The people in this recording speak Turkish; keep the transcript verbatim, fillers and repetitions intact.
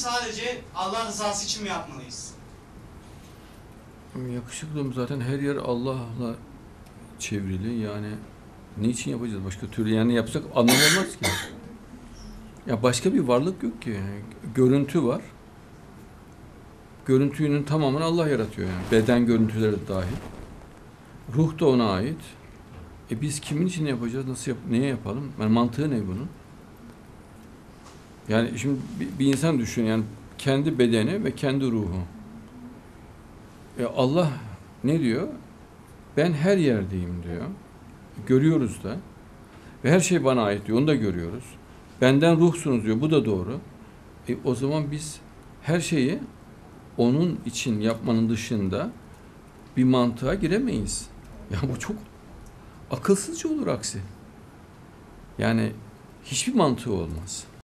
sadece Allah rızası için mi yapmalıyız? Yakışıklım zaten her yer Allah'la çevrili, yani niçin yapacağız başka türlü, yani yapsak anlam olmaz ki. Ya başka bir varlık yok ki. Yani görüntü var. Görüntünün tamamını Allah yaratıyor yani. Beden görüntüleri de dahil. Ruh da ona ait. E biz kimin için yapacağız? Nasıl yap neye yapalım? Yani mantığı ne bunun? Yani şimdi bir, bir insan düşün, yani kendi bedeni ve kendi ruhu. E Allah ne diyor? Ben her yerdeyim diyor. Görüyoruz da. Ve her şey bana ait diyor. Onu da görüyoruz. Benden ruhsunuz diyor. Bu da doğru. E o zaman biz her şeyi onun için yapmanın dışında bir mantığa giremeyiz. Ya bu çok akılsızca olur aksi. Yani hiçbir mantığı olmaz.